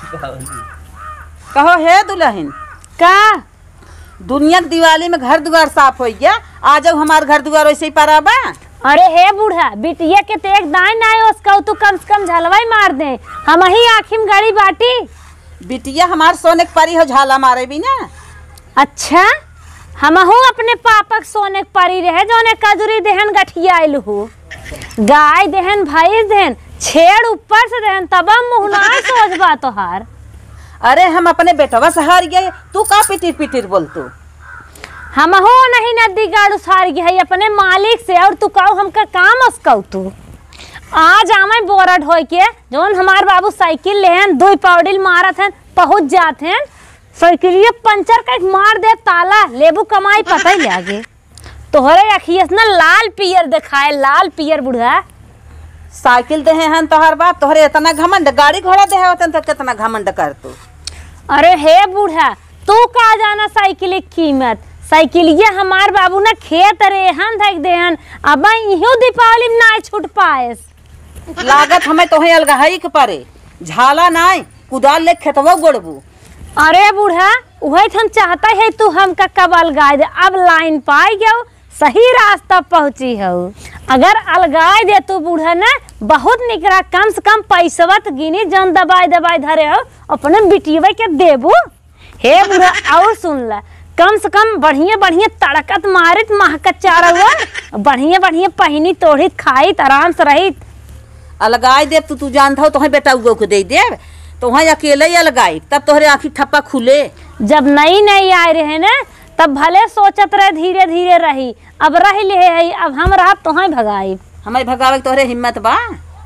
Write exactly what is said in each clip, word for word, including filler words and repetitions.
कहो हे दुल्हन का दुनिया की दिवाली में घर द्वार साफ हो गया, आ जाओ हमारे घर द्वार वैसे ही पराबा। अरे हे बूढ़ा बिटिया के ते एक दाई ना आयो उसका तू कम से कम झलवाई मार दे, हम ही आखिम गाड़ी बाटी। बिटिया हमार सोने के परी हो, झाला मारे भी ना। अच्छा हम अपने पापक सोने के परी रहे जोने कजरी देहन गठिया आयल हो, गाय देहन भैंस देहन छेड़ ऊपर से देहन तब मुहना सोचबा तोहार। अरे हम अपने बेटवा से हार गए, तू का पिटिर पिटिर बोल तू। हम हो नहीं नदी गाड़ू सार गई है अपने मालिक से, और तू कहू हमका काम उसका तू आज आमे बोरा ढोय के जोन हमार बाबू साइकिल लेहन दो पाउडिल मारत हैं पहुंच जाते हैं, साइकिलिए पंचर का मार दे ताला लेबू कमाई पता ही लागे। तोहरे अखियस ना लाल पियर दिखाए, लाल पियर बुढ़ा। साइकिल दे हैं तोहर बाप, तोहरे इतना घमंड, गाड़ी घोड़ा दे होतन तो कितना घमंड कर तू। अरे हे बूढ़ा तू का जाना साइकिल की कीमत, साइकिल ये हमार बाबू ना खेत रेहन धक देहन, अब इहो दीपावली में ना छूट पाएस। लागत हमें तोहे अलगहई के परे, झाला नाय कुदाल ले खेतवा गोड़बू। अरे बूढ़ा वही हम चाहता है तू हमका कब अलगाए दे, अब लाइन पाई गयो सही रास्ता पहुंची हो। अगर अलगाए दे तू बूढ़ा ना बहुत निकरा, कम से कम पैसवा तो गिनी जन दबाई दबाई धरे हो अपने बिटिया के देबू। हे बूढ़ा और सुन ला, कम से कम बढ़िया बढ़िया तड़कत मारित महकत चारा हुआ, बढ़िया बढ़िया पहनी तोड़ित खाइत आराम से रहित। अलगाई दे तू तू जानता हो तोहे बेटा उगो को दे दे, तो वहाँ अकेले ही अलगाई तब तोहरे आँखी ठप्पा खुले। जब नई नई आए रहे ना तब भले सोचत रहे धीरे धीरे रही, अब रह ले है, अब हम रह तोहे भगाई। हमें भगावे तोहरे हिम्मत बा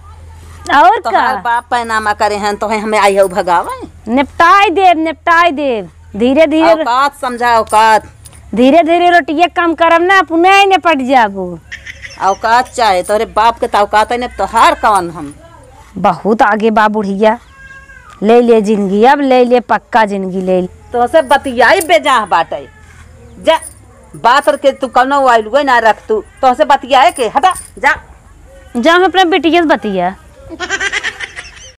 और का बाप पैनामा करे हैं तो हमें आई हो भगावे। निपटाई देव निपटाई देव धीरे धीरे औकात समझा, औकात धीरे धीरे रोटिया कम करम ना पुनः निपट जाबू। औकात चाहे तोहरे बाप के औकात है, तोहार कौन हम बहुत आगे बा बुढ़िया, ले ले जिंदगी अब ले ले पक्का जिंदगी ले। तो से बतियाई बेजा बाटे जा बात के तू कौनो आइल ना रख, तू तो से बतियाए के हटा जा जा अपने बेटिया से बतिया।